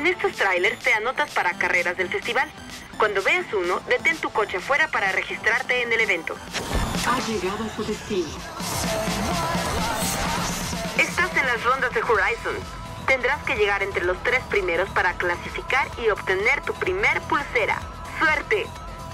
En estos trailers te anotas para carreras del festival. Cuando veas uno, detén tu coche afuera para registrarte en el evento. Ha llegado a su destino. Estás en las rondas de Horizon. Tendrás que llegar entre los 3 primeros para clasificar y obtener tu primer pulsera. ¡Suerte!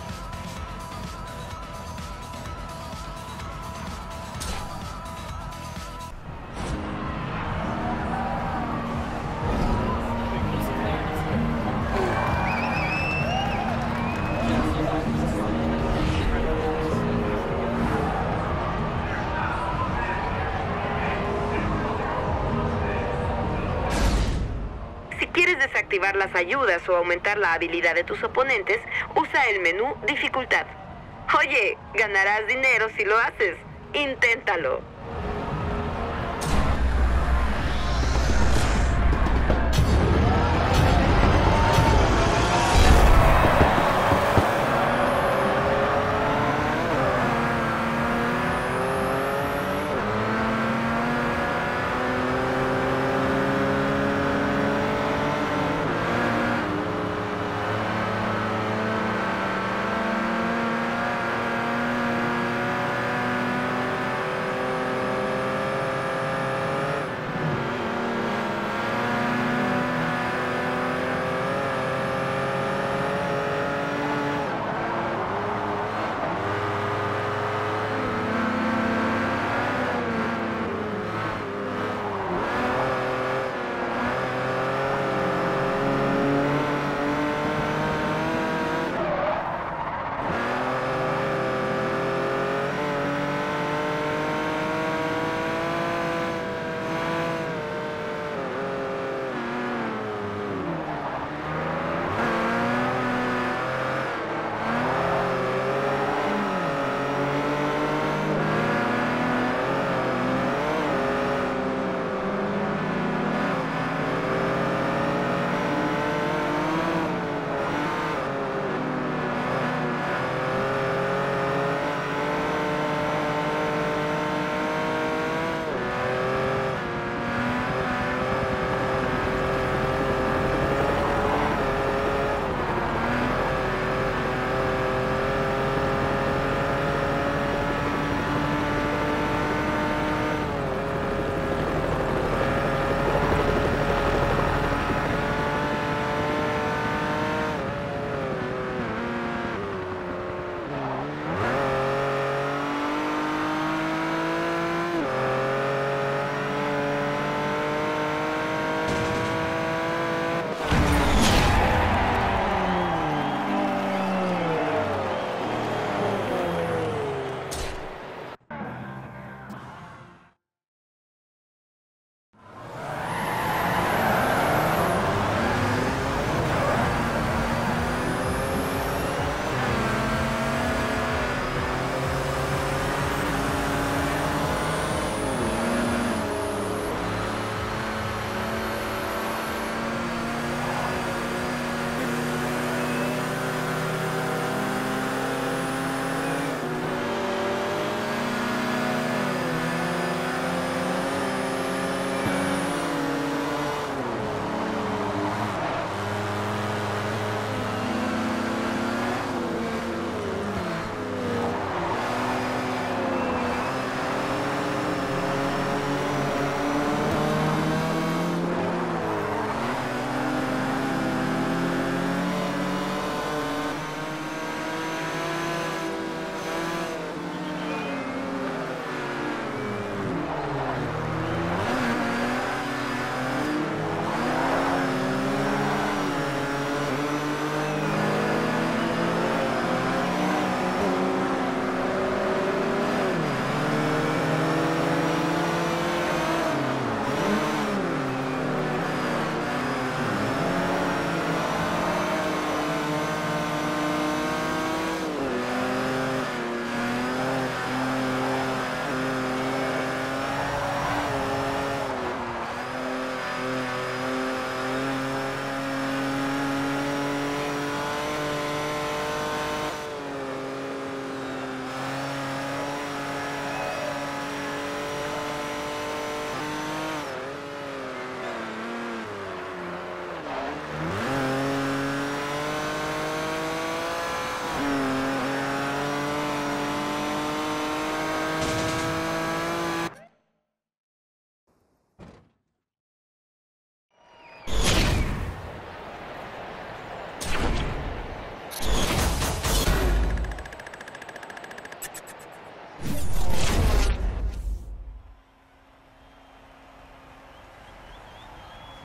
Si quieres desactivar las ayudas o aumentar la habilidad de tus oponentes, usa el menú Dificultad. Oye, ganarás dinero si lo haces. Inténtalo.